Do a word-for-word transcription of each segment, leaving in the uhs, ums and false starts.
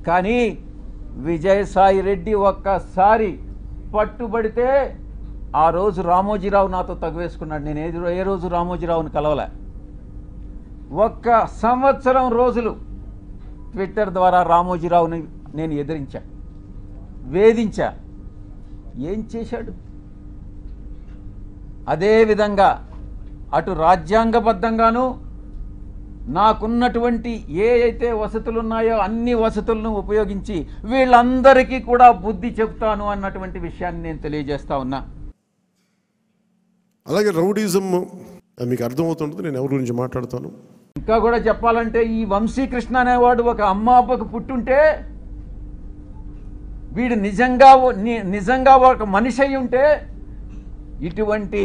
కానీ విజయసాయి రెడ్డి ఒక్కసారి పట్టుబడితే ఆ రోజు రామోజీరావు నాతో తగువేసుకున్నాడు. నేను ఏ ఏ రోజు రామోజీరావుని కలవలే. ఒక్క సంవత్సరం రోజులు ట్విట్టర్ ద్వారా రామోజీరావుని నేను ఎదిరించా, వేధించా. ఏం చేశాడు? అదేవిధంగా అటు రాజ్యాంగబద్ధంగాను నాకున్నటువంటి ఏ అయితే వసతులు ఉన్నాయో అన్ని వసతులను ఉపయోగించి వీళ్ళందరికీ కూడా బుద్ధి చెప్తాను అన్నటువంటి విషయాన్ని నేను తెలియజేస్తా ఉన్నా. అలాగే రౌడీజం మీకు అర్థమవుతుంటుంది నేను ఎవరి గురించి మాట్లాడతాను. ఇంకా కూడా చెప్పాలంటే ఈ వంశీకృష్ణ అనేవాడు ఒక అమ్మ అబ్బకు పుట్టుంటే వీడు నిజంగా నిజంగా ఒక మనిషి అయి ఉంటే ఇటువంటి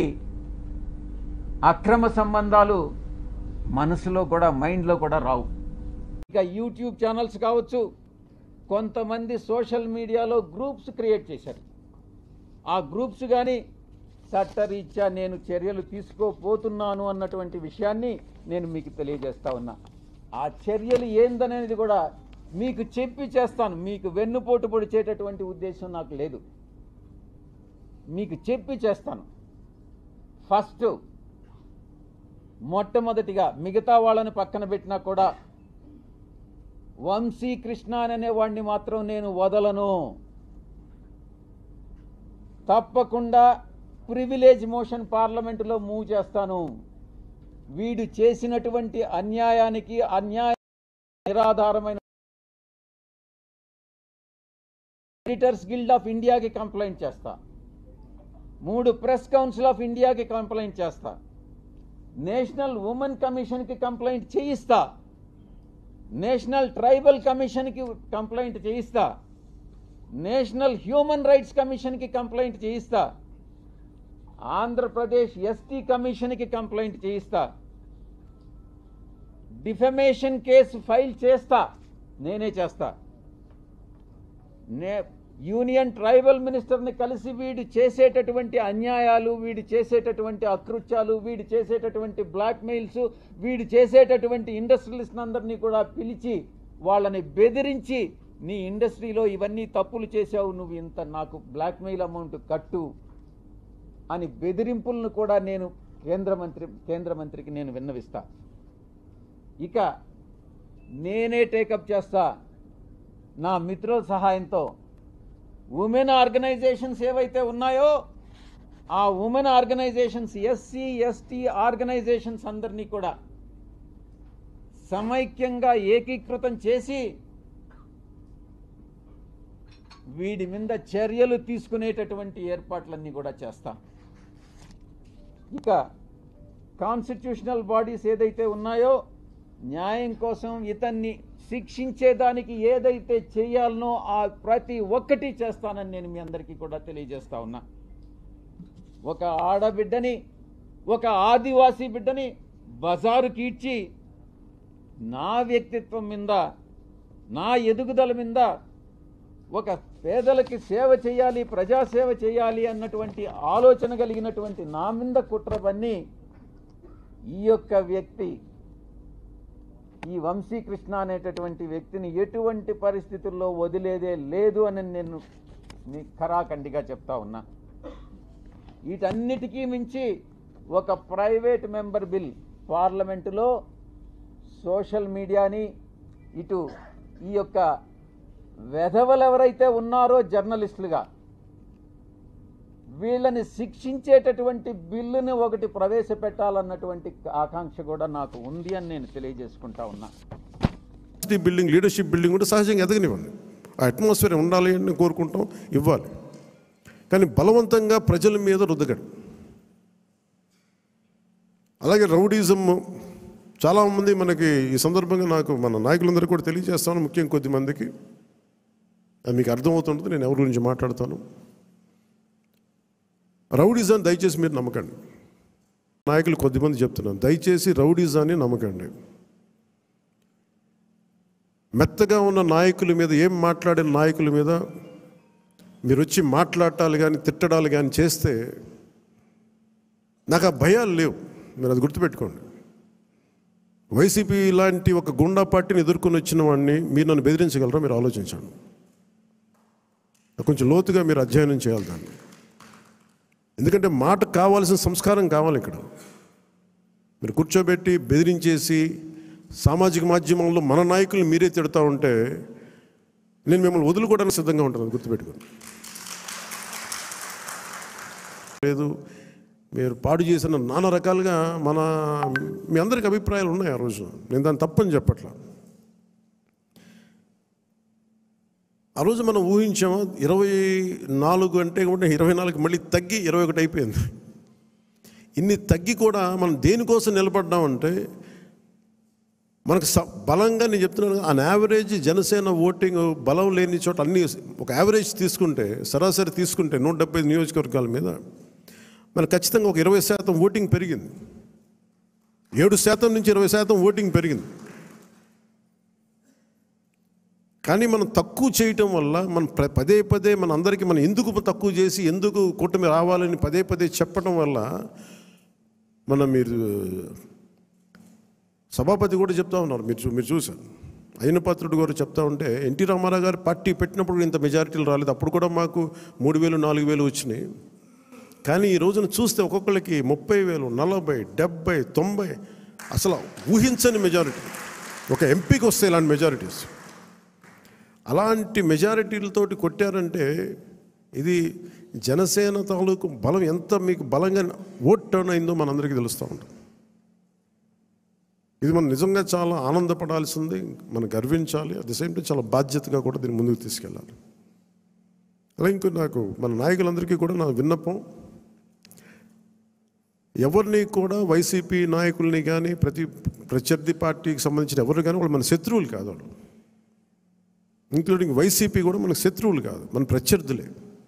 అక్రమ సంబంధాలు మనసులో కూడా మైండ్లో కూడా రావు. ఇక యూట్యూబ్ ఛానల్స్ కావచ్చు, కొంతమంది సోషల్ మీడియాలో గ్రూప్స్ క్రియేట్ చేశారు. ఆ గ్రూప్స్ కానీ చట్టరీత్యా నేను చర్యలు తీసుకోపోతున్నాను అన్నటువంటి విషయాన్ని నేను మీకు తెలియజేస్తా ఉన్నా. ఆ చర్యలు ఏందనేది కూడా మీకు చెప్పి చేస్తాను. మీకు వెన్నుపోటు పొడిచేటటువంటి ఉద్దేశం నాకు లేదు. మీకు చెప్పి చేస్తాను. ఫస్ట్ మొట్టమొదటిగా మిగతా వాళ్ళని పక్కన పెట్టినా కూడా వంశీకృష్ణ అనే వాడిని మాత్రం నేను వదలను. తప్పకుండా ప్రివిలేజ్ మోషన్ పార్లమెంటులో మూవ్ చేస్తాను. వీడు చేసినటువంటి అన్యాయానికి అన్యాయ నిరాధారమైన ఎడిటర్స్ గిల్డ్ ఆఫ్ ఇండియాకి కంప్లైంట్ చేస్తా. మూడు ప్రెస్ కౌన్సిల్ ఆఫ్ ఇండియాకి కంప్లైంట్ చేస్తా. నేషనల్ ఉమెన్ కమిషన్కి కంప్లైంట్ చేయిస్తా. నేషనల్ ట్రైబల్ కమిషన్కి కంప్లైంట్ చేయిస్తా. నేషనల్ హ్యూమన్ రైట్స్ కమిషన్కి కంప్లైంట్ చేయిస్తా. ఆంధ్రప్రదేశ్ ఎస్టీ కమిషన్కి కంప్లైంట్ చేయిస్తా. డిఫమేషన్ కేసు ఫైల్ చేస్తా. నేనే చేస్తా. నే యూనియన్ ట్రైబల్ మినిస్టర్ని కలిసి వీడు చేసేటటువంటి అన్యాయాలు, వీడు చేసేటటువంటి అకృత్యాలు, వీడు చేసేటటువంటి బ్లాక్మెయిల్స్, వీడు చేసేటటువంటి ఇండస్ట్రియలిస్ట్ అందరినీ కూడా పిలిచి వాళ్ళని బెదిరించి నీ ఇండస్ట్రీలో ఇవన్నీ తప్పులు చేశావు, నువ్వు ఇంత నాకు బ్లాక్మెయిల్ అమౌంట్ కట్టు అని బెదిరింపులను కూడా నేను కేంద్ర మంత్రి కేంద్ర మంత్రికి నేను విన్నవిస్తా. ఇక నేనే టేకప్ చేస్తా నా మిత్రుల సహాయంతో. ఉమెన్ ఆర్గనైజేషన్స్ ఏవైతే ఉన్నాయో ఆ women organisations, SC ST organisations అందరినీ కూడా సమైక్యంగా ఏకీకృతం చేసి వీడి మీద చర్యలు తీసుకునేటటువంటి ఏర్పాట్లన్నీ కూడా చేస్తాం. ఇక కాన్స్టిట్యూషనల్ బాడీస్ ఏదైతే ఉన్నాయో న్యాయం కోసం ఇతన్ని శిక్షించేదానికి ఏదైతే చేయాలనో ఆ ప్రతి ఒక్కటి చేస్తానని నేను మీ అందరికీ కూడా తెలియజేస్తా ఉన్నా. ఒక ఆడబిడ్డని, ఒక ఆదివాసీ బిడ్డని బజారు కీడ్చి నా వ్యక్తిత్వం మీద, నా ఎదుగుదల మీద, ఒక పేదలకి సేవ చేయాలి, ప్రజాసేవ చేయాలి అన్నటువంటి ఆలోచన కలిగినటువంటి నా మీద కుట్రవన్నీ ఈ యొక్క వ్యక్తి, ఈ వంశీకృష్ణ అనేటటువంటి వ్యక్తిని ఎటువంటి పరిస్థితుల్లో వదిలేదే లేదు అని నేను ఖరాఖండిగా చెప్తా ఉన్నా. వీటన్నిటికీ మించి ఒక ప్రైవేట్ మెంబర్ బిల్ పార్లమెంటులో సోషల్ మీడియాని, ఇటు ఈ యొక్క వెధవలు ఎవరైతే ఉన్నారో జర్నలిస్టులుగా వీళ్ళని శిక్షించేటటువంటి బిల్లుని ఒకటి ప్రవేశపెట్టాలన్నటువంటి ఆకాంక్ష కూడా నాకు ఉంది అని నేను తెలియజేసుకుంటా ఉన్నా. బిల్డింగ్, లీడర్షిప్ బిల్డింగ్ కూడా సహజంగా ఎదగనివ్వండి. ఆ అట్మాస్ఫియర్ ఉండాలి అని కోరుకుంటాం, ఇవ్వాలి. కానీ బలవంతంగా ప్రజల మీద రుద్దగడు. అలాగే రౌడీజం చాలామంది మనకి ఈ సందర్భంగా నాకు మన నాయకులందరూ కూడా తెలియజేస్తాను, ముఖ్యంగా కొద్దిమందికి అది మీకు అర్థమవుతుంటుంది నేను ఎవరి గురించి మాట్లాడతాను. రౌడీజాన్ని దయచేసి మీరు నమ్మకండి. నాయకులు కొద్దిమంది చెప్తున్నాను, దయచేసి రౌడీజాన్ని నమ్మకండి. మెత్తగా ఉన్న నాయకుల మీద, ఏం మాట్లాడిన నాయకుల మీద మీరు వచ్చి మాట్లాడాలి కానీ తిట్టడాలు కానీ చేస్తే నాకు ఆ భయాలు లేవు. మీరు అది గుర్తుపెట్టుకోండి. వైసీపీ లాంటి ఒక గుండా పార్టీని ఎదుర్కొని వచ్చిన వాడిని మీరు నన్ను బెదిరించగలరా? మీరు ఆలోచించండి. కొంచెం లోతుగా మీరు అధ్యయనం చేయాలి దాన్ని. ఎందుకంటే మాట కావాల్సిన సంస్కారం కావాలి. ఇక్కడ మీరు కూర్చోబెట్టి బెదిరించేసి సామాజిక మాధ్యమంలో మన నాయకుల్ని మీరే తిడతా ఉంటే నేను మిమ్మల్ని వదులుకోవడానికి సిద్ధంగా ఉంటాను, గుర్తుపెట్టుకోండి. లేదు, మీరు పాడు చేసిన నానా రకాలుగా మన మీ అందరికి అభిప్రాయాలు ఉన్నాయి. ఆ రోజు నేను దాన్ని తప్పని చెప్పట్లా. ఆ రోజు మనం ఊహించామా ఇరవై నాలుగు అంటే కూడా ఇరవై నాలుగు మళ్ళీ తగ్గి ఇరవై ఒకటి అయిపోయింది. ఇన్ని తగ్గి కూడా మనం దేనికోసం నిలబడ్డామంటే మనకు స బలంగా నేను చెప్తున్నాను, ఆన్ యావరేజ్ జనసేన ఓటింగ్ బలం లేని చోట అన్ని ఒక యావరేజ్ తీసుకుంటే, సరాసరి తీసుకుంటే నూట డెబ్బై నియోజకవర్గాల మీద మనకు ఖచ్చితంగా ఒక ఇరవై శాతం ఓటింగ్ పెరిగింది. ఏడు శాతం నుంచి ఇరవై శాతం ఓటింగ్ పెరిగింది. కానీ మనం తక్కువ చేయటం వల్ల మనం పదే పదే మన అందరికీ మనం ఎందుకు తక్కువ చేసి ఎందుకు కూటమి రావాలని పదే పదే చెప్పడం వల్ల మన మీరు సభాపతి కూడా చెప్తా ఉన్నారు, మీరు మీరు చూశారు. అయ్యనపాత్రుడు గారు చెప్తా ఉంటే ఎన్టీ రామారావు గారు పార్టీ పెట్టినప్పుడు ఇంత మెజారిటీలు రాలేదు, అప్పుడు కూడా మాకు మూడు వేలు నాలుగు వేలు వచ్చినాయి. కానీ ఈ రోజున చూస్తే ఒక్కొక్కరికి ముప్పై వేలు నలభై డెబ్బై తొంభై అసలు ఊహించని మెజారిటీ. ఒక ఎంపీకి వస్తే ఇలాంటి మెజారిటీస్, అలాంటి మెజారిటీలతోటి కొట్టారంటే ఇది జనసేన తాలూకు బలం ఎంత మీకు బలంగా ఓట్ టర్న్ అయిందో మనందరికీ తెలుస్తూ ఉంటుంది. ఇది మనం నిజంగా చాలా ఆనందపడాల్సింది, మనం గర్వించాలి. అట్ ది సేమ్ టైం చాలా బాధ్యతగా కూడా దీన్ని ముందుకు తీసుకెళ్ళాలి. అలా ఇంకో నాకు మన నాయకులందరికీ కూడా నా విన్నపం, ఎవరిని కూడా వైసీపీ నాయకుల్ని కానీ ప్రతి ప్రత్యర్థి పార్టీకి సంబంధించిన ఎవరు కానీ వాళ్ళు మన శత్రువులు కాదు. వాళ్ళు ఇంక్లూడింగ్ వైసీపీ కూడా మనకు శత్రువులు కాదు, మన ప్రత్యర్థులే.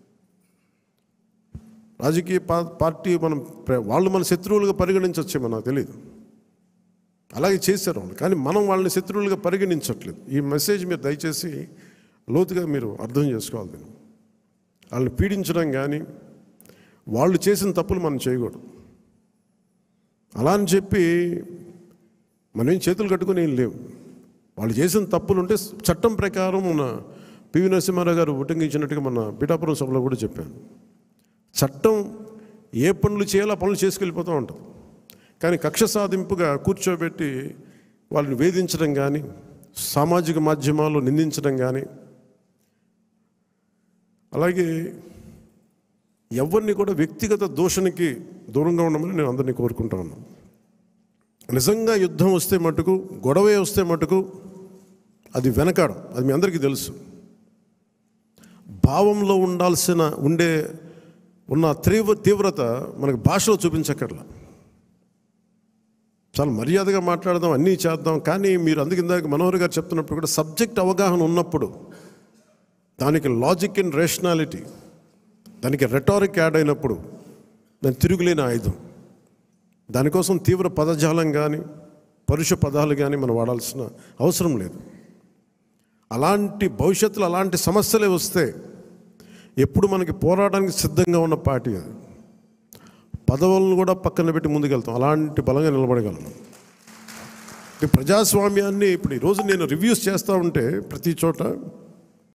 రాజకీయ పార్టీ మనం వాళ్ళు మన శత్రువులుగా పరిగణించవచ్చేమో నాకు తెలియదు, అలాగే చేశారు వాళ్ళు. కానీ మనం వాళ్ళని శత్రువులుగా పరిగణించట్లేదు. ఈ మెసేజ్ మీరు దయచేసి లోతుగా మీరు అర్థం చేసుకోవాలి. వాళ్ళని పీడించడం కానీ వాళ్ళు చేసిన తప్పులు మనం చేయకూడదు. అలా అని చెప్పి మనం ఏం చేతులు కట్టుకుని ఏం లేవు. వాళ్ళు చేసిన తప్పులు ఉంటే చట్టం ప్రకారం మన పివి నరసింహారావు గారు ఉటంకించినట్టుగా మన పిఠాపురం సభలో కూడా చెప్పాను. చట్టం ఏ పనులు చేయాలో ఆ పనులు చేసుకెళ్ళిపోతూ ఉంటుంది. కానీ కక్ష సాధింపుగా కూర్చోబెట్టి వాళ్ళని వేధించడం కానీ సామాజిక మాధ్యమాల్లో నిందించడం కానీ, అలాగే ఎవరిని కూడా వ్యక్తిగత దూషణకి దూరంగా ఉండమని నేను అందరినీ కోరుకుంటా ఉన్నాను. నిజంగా యుద్ధం వస్తే మటుకు, గొడవే వస్తే మటుకు అది వెనకాడం, అది మీ అందరికీ తెలుసు. భావంలో ఉండాల్సిన ఉండే ఉన్న తీవ్ర తీవ్రత మనకు భాషలో చూపించక్కర్లా. చాలా మర్యాదగా మాట్లాడదాం, అన్నీ చేద్దాం. కానీ మీరు అందుకు ఇందాక మనోహర్ గారు చెప్తున్నప్పుడు కూడా సబ్జెక్ట్ అవగాహన ఉన్నప్పుడు, దానికి లాజిక్ అండ్ రేషనాలిటీ, దానికి రెటారిక్ యాడ్ అయినప్పుడు దాని తిరుగులేని ఆయుధం. దానికోసం తీవ్ర పదజాలం కానీ పరుష పదాలు కానీ మనం వాడాల్సిన అవసరం లేదు. అలాంటి భవిష్యత్తులో అలాంటి సమస్యలే వస్తే ఎప్పుడు మనకి పోరాటానికి సిద్ధంగా ఉన్న పార్టీ అది. పదవులను కూడా పక్కన పెట్టి ముందుకెళ్తాం, అలాంటి బలంగా నిలబడగలం. ప్రజాస్వామ్యాన్ని ఇప్పుడు ఈరోజు నేను రివ్యూస్ చేస్తూ ఉంటే ప్రతి చోట